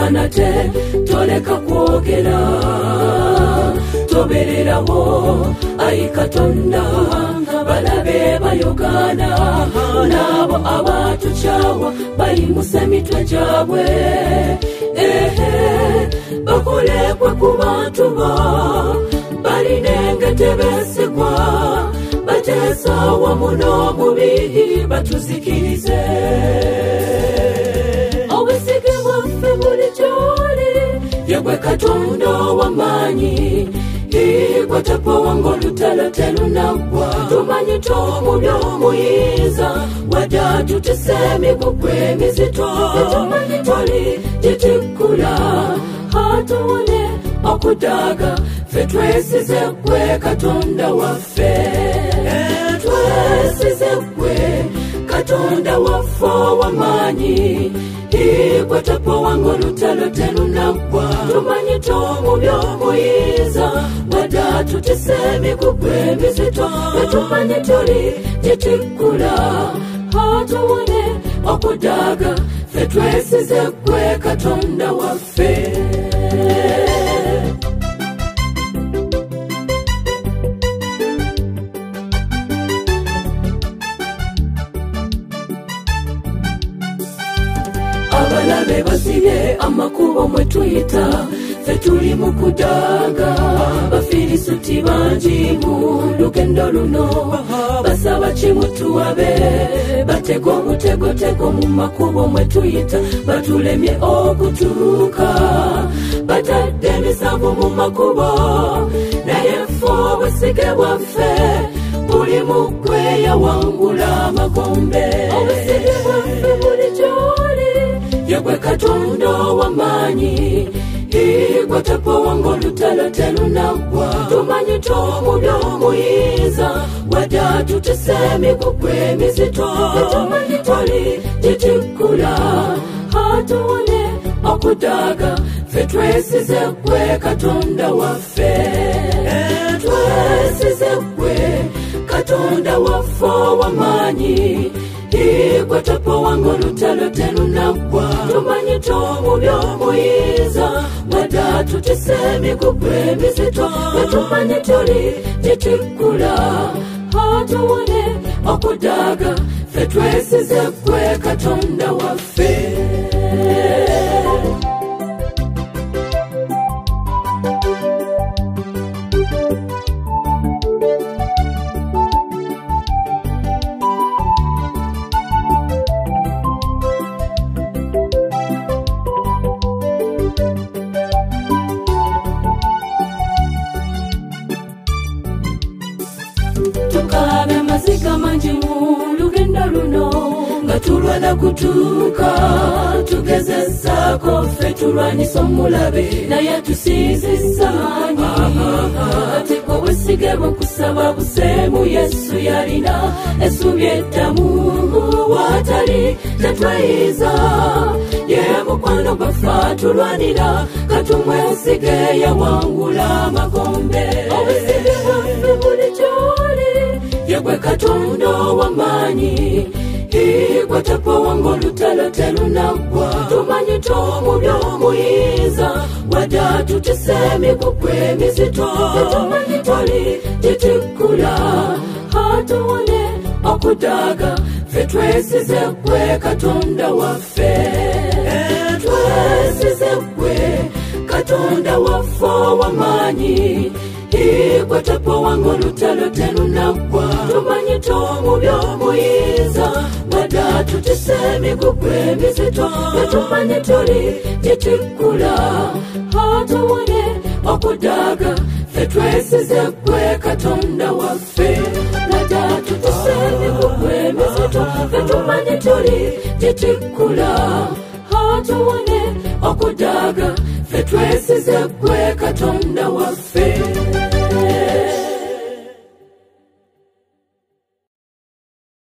nate toleka kwogera tobererawo ayi Katonda balabe bayogana nabo abatukyawa bayimusa emitwe gyabwe bakolekwe ku bantu bo balina engete besigwa bateesa wamu n'omubi batuzikirize obusige bwaffe buli gy'oli yegwe Katonda w'amaanyi igwa tapowa ng'olutalo telunaggwa tumanyi tomubi omuyinza wadde tutese emigugu emizito tumanyi toli gitikkula atuwone okudaaga ffe twesize ggwe Katonda waffe twesize ggwe Katonda waffe ow'amaanyi igwa tapowa ng'olutalo telunaggwa tumanyi tomubi omuyinza wadde tutese emigugu emizito tumanyi toli gitikkula atuwone okudaaga ffe twesize ggwe Katonda waffe abalabe basibye amakubo mwe tuyita ffe tuli mu kudaaga bafirisuti bangi mu lugendo luno basaba kimutuwabe batega omutegotego mu makubo mwe tuyita batulemye okutuuka batadde emisanvu mu makubo naye ffe obusige bwaffe buli mu ggwe yawangula amagombe obusige bwaffe buli gy'oli yegwe Katonda w'amaanyi igwa tapowa ng'olutalo telunaggwa tumanyi tomubi omuyinza wadde tutese emigugu emizito tumanyi toli gitikkula atuwone okudaaga ffe twesize ggwe Katonda waffe twesize ggwe Katonda waffe ow'amaanyi igwa tapowa ng'olutalo telunaggwa tumanyi tomubi omuyinza wadde tutese emigugu emizito tumanyi toli gitikkula atuwone okudaaga ffe twesize ggwe Katonda waffe tukabe maziga mangi mu lugendo luno nga tulwana kutuuka tugezezzaako ffe tulwanisa omulabe naye tusinzizza ate obusige bukusaba buseemu Yesu yalina essuubi eddamu watali tetweyiza ye mukwano gwaffe atulwanira katumwesige yawangula amagombe obusige bwaffe buli gy'oli yegwe Katonda w'amaanyi igwa tapowa ng'olutalo telunaggwa tumanyi tomubi omuyinza wadde tutese emigugu emizito tumanyi toli gitikkula atuwone okudaaga ffe twesize ggwe Katonda waffe twesize ggwe Katonda waffe ow'amaanyi igwa tapowa ng'olutalo telunaggwa tumanyi tomubi omuyinza wadde tutese emigugu emizito tumanyi toli gitikkula atuwone okudaaga ffe twesize ggwe Katonda waffe wadde tutese emigugu emizito tumanyi toli gitikkula atuwone okudaaga ffe twesize ggwe Katonda waffe